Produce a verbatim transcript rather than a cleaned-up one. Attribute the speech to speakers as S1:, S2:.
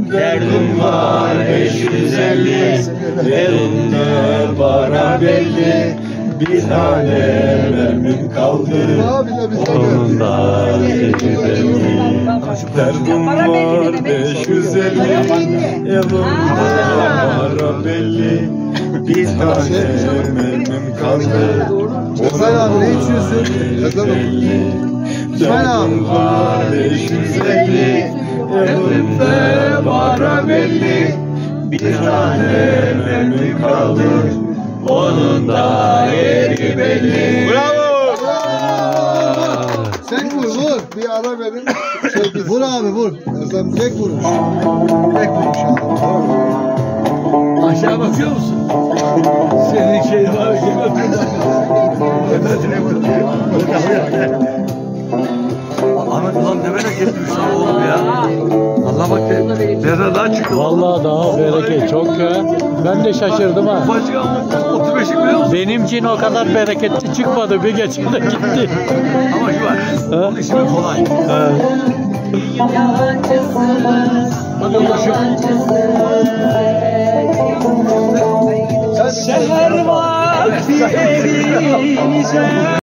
S1: Derdim var beş yüz elli, elimde para belli. Bir tane mermim kaldı, onun da yeri belli. Derdim var beş yüz elli, elimde para belli. Bir tane mermim kaldı,
S2: İsmail abi ne içiyorsun?
S1: belli.
S2: İsmail abi.
S1: Derdim var beş yüz elli, elimde para belli. Bir tane mermim kaldı, onun da yeri belli.
S3: Bravo!
S2: Sen vur vur. Bir ara verin. Şey, vur abi vur. Sen tek vurmuş. Tek vurmuş abi.
S3: Aşağı bakıyor musun? Senin şey var. Ahmet ulan ne bereket etmiş lan oğlum ya. Allah bak nereden daha çıktı.
S4: Vallahi daha bereket çok ya. Ben de şaşırdım ha.
S3: Başka otuz beşik biliyor musun?
S4: Benimkin o kadar bereketli çıkmadı. Bir geçimde gitti.
S3: Ama şu var. Onun işi kolay. Hadi ulaşıyor.
S1: Seher vakti elinize